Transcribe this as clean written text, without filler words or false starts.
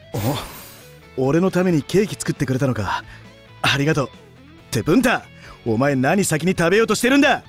俺のためにケーキ作ってくれたのか。ありがとう。って文太、お前何先に食べようとしてるんだ。